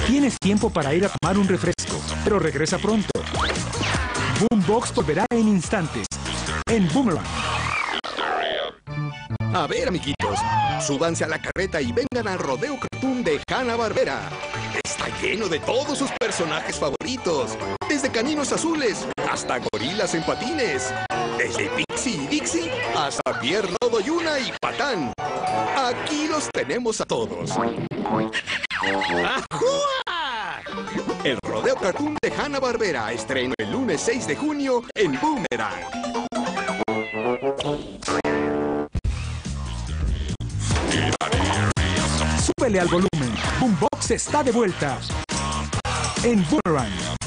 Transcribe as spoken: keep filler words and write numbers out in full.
Tienes tiempo para ir a tomar un refresco, pero regresa pronto. Boombox volverá en instantes, en Boomerang. A ver, amiguitos, súbanse a la carreta y vengan al rodeo cartoon de Hanna-Barbera. Está lleno de todos sus personajes favoritos, desde caninos azules hasta gorilas en patines, desde Pixie y Dixie hasta Pierre, Rodo, Yuna y Patán. Aquí los tenemos a todos. ¡Ajúa! El rodeo cartoon de Hanna-Barbera estrena el lunes seis de junio en Boomerang. Súbele al volumen. Boombox está de vuelta en Boomerang.